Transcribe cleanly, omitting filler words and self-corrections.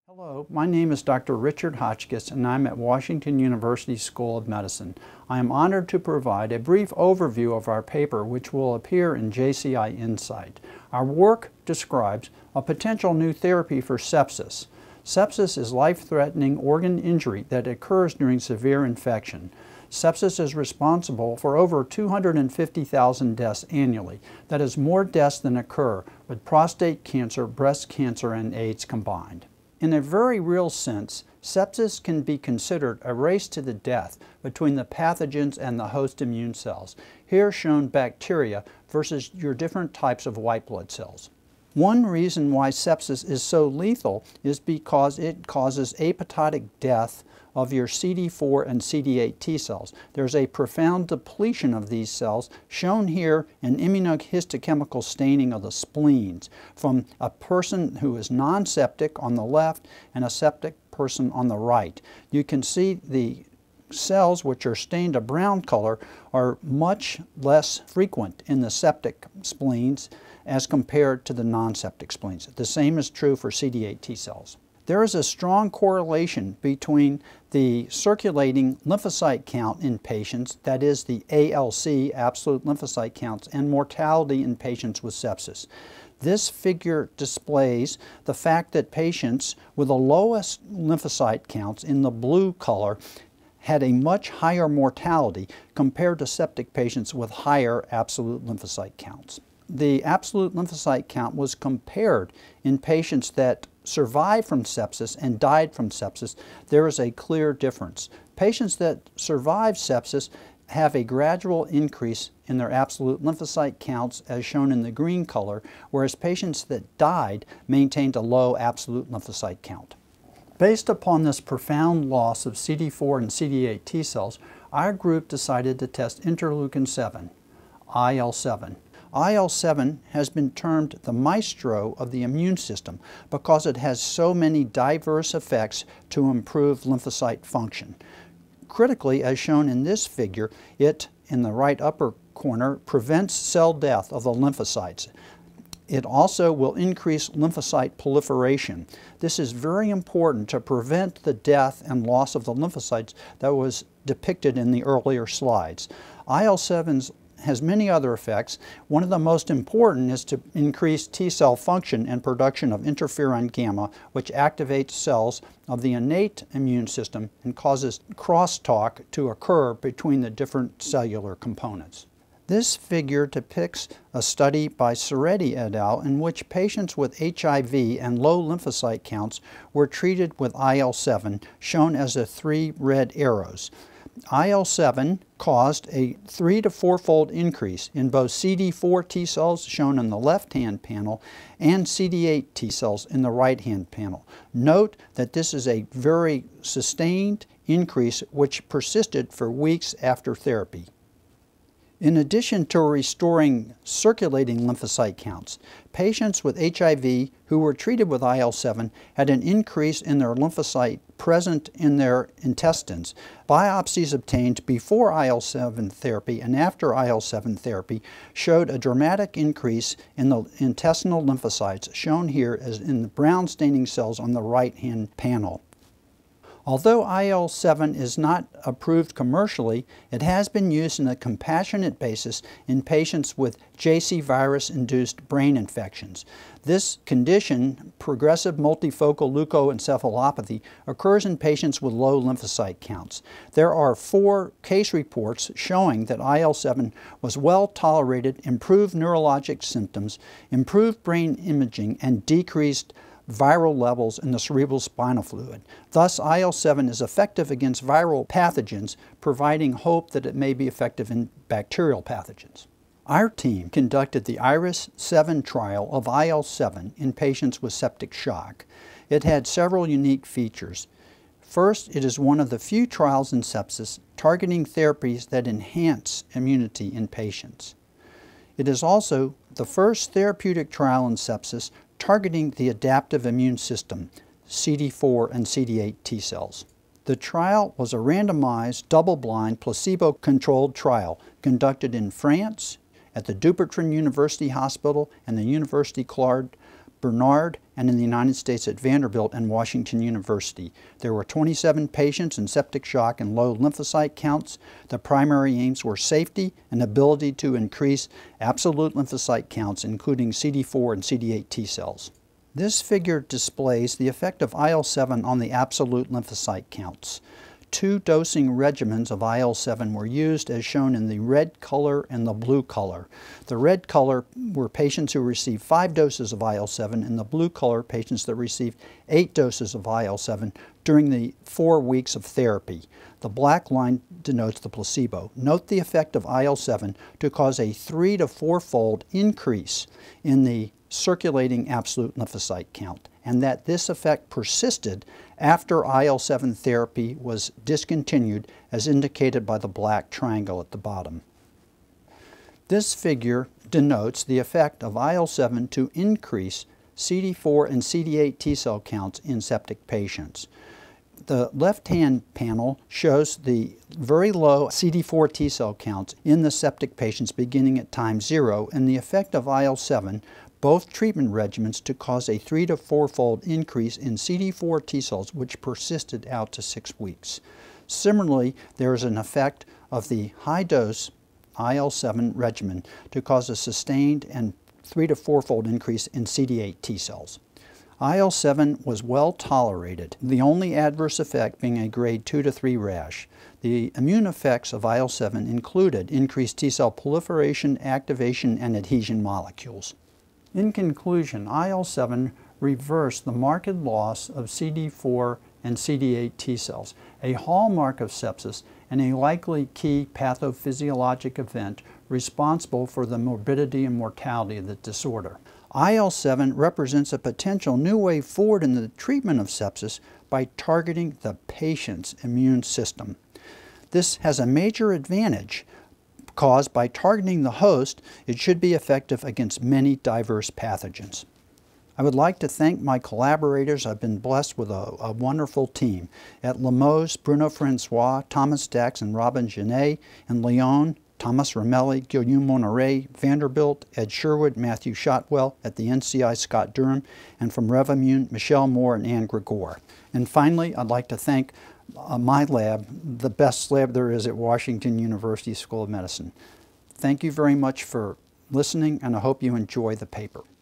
Hello, my name is Dr. Richard Hotchkiss and I'm at Washington University School of Medicine. I am honored to provide a brief overview of our paper which will appear in JCI Insight. Our work describes a potential new therapy for sepsis. Sepsis is life-threatening organ injury that occurs during severe infection. Sepsis is responsible for over 250,000 deaths annually. That is more deaths than occur with prostate cancer, breast cancer, and AIDS combined. In a very real sense, sepsis can be considered a race to the death between the pathogens and the host immune cells. Here shown bacteria versus your different types of white blood cells. One reason why sepsis is so lethal is because it causes apoptotic death of your CD4 and CD8 T cells. There's a profound depletion of these cells, shown here in immunohistochemical staining of the spleens, from a person who is non-septic on the left and a septic person on the right. You can see the cells, which are stained a brown color, are much less frequent in the septic spleens as compared to the non-septic spleens. The same is true for CD8 T cells. There is a strong correlation between the circulating lymphocyte count in patients, that is the ALC, absolute lymphocyte counts, and mortality in patients with sepsis. This figure displays the fact that patients with the lowest lymphocyte counts in the blue color had a much higher mortality compared to septic patients with higher absolute lymphocyte counts. The absolute lymphocyte count was compared in patients that survived from sepsis and died from sepsis. There is a clear difference. Patients that survive sepsis have a gradual increase in their absolute lymphocyte counts as shown in the green color, whereas patients that died maintained a low absolute lymphocyte count. Based upon this profound loss of CD4 and CD8 T cells, our group decided to test interleukin-7, IL-7. IL-7 has been termed the maestro of the immune system because it has so many diverse effects to improve lymphocyte function. Critically, as shown in this figure, it, in the right upper corner, prevents cell death of the lymphocytes. It also will increase lymphocyte proliferation. This is very important to prevent the death and loss of the lymphocytes that was depicted in the earlier slides. IL-7 has many other effects. One of the most important is to increase T cell function and production of interferon gamma, which activates cells of the innate immune system and causes crosstalk to occur between the different cellular components. This figure depicts a study by Correlates et al. In which patients with HIV and low lymphocyte counts were treated with IL-7, shown as the 3 red arrows. IL-7 caused a 3- to 4-fold increase in both CD4 T cells, shown in the left-hand panel, and CD8 T cells in the right-hand panel. Note that this is a very sustained increase which persisted for weeks after therapy. In addition to restoring circulating lymphocyte counts, patients with HIV who were treated with IL-7 had an increase in their lymphocyte present in their intestines. Biopsies obtained before IL-7 therapy and after IL-7 therapy showed a dramatic increase in the intestinal lymphocytes, shown here as in the brown staining cells on the right-hand panel. Although IL-7 is not approved commercially, it has been used on a compassionate basis in patients with JC virus-induced brain infections. This condition, progressive multifocal leukoencephalopathy, occurs in patients with low lymphocyte counts. There are 4 case reports showing that IL-7 was well tolerated, improved neurologic symptoms, improved brain imaging, and decreased viral levels in the cerebral spinal fluid. Thus, IL-7 is effective against viral pathogens, providing hope that it may be effective in bacterial pathogens. Our team conducted the IRIS-7 trial of IL-7 in patients with septic shock. It had several unique features. First, it is one of the few trials in sepsis targeting therapies that enhance immunity in patients. It is also the first therapeutic trial in sepsis targeting the adaptive immune system, CD4 and CD8 T cells. The trial was a randomized, double-blind, placebo-controlled trial conducted in France, at the Dupuytren University Hospital and the Université Claude Bernard, and in the United States at Vanderbilt and Washington University. There were 27 patients in septic shock and low lymphocyte counts. The primary aims were safety and ability to increase absolute lymphocyte counts, including CD4 and CD8 T cells. This figure displays the effect of IL-7 on the absolute lymphocyte counts. 2 dosing regimens of IL-7 were used, as shown in the red color and the blue color. The red color were patients who received 5 doses of IL-7, and the blue color patients that received 8 doses of IL-7 during the 4 weeks of therapy. The black line denotes the placebo. Note the effect of IL-7 to cause a 3- to 4-fold increase in the circulating absolute lymphocyte count, and that this effect persisted after IL-7 therapy was discontinued, as indicated by the black triangle at the bottom. This figure denotes the effect of IL-7 to increase CD4 and CD8 T cell counts in septic patients. The left-hand panel shows the very low CD4 T cell counts in the septic patients beginning at time 0, and the effect of IL-7, both treatment regimens, to cause a 3- to 4-fold increase in CD4 T cells, which persisted out to 6 weeks. Similarly, there is an effect of the high-dose IL-7 regimen to cause a sustained and 3- to 4-fold increase in CD8 T cells. IL-7 was well tolerated, the only adverse effect being a grade 2 to 3 rash. The immune effects of IL-7 included increased T cell proliferation, activation, and adhesion molecules. In conclusion, IL-7 reversed the marked loss of CD4 and CD8 T cells, a hallmark of sepsis and a likely key pathophysiologic event responsible for the morbidity and mortality of the disorder. IL-7 represents a potential new way forward in the treatment of sepsis by targeting the patient's immune system. This has a major advantage because by targeting the host, it should be effective against many diverse pathogens. I would like to thank my collaborators. I've been blessed with a wonderful team. At Limoges, Bruno Francois, Thomas Dax, and Robin Genet. In Lyon, Thomas Ramelli, Guillaume Moneret, Vanderbilt, Ed Sherwood, Matthew Shotwell. At the NCI, Scott Durham. And from Revimmune, Michelle Moore and Anne Gregor. And finally, I'd like to thank my lab, the best lab there is at Washington University School of Medicine. Thank you very much for listening, and I hope you enjoy the paper.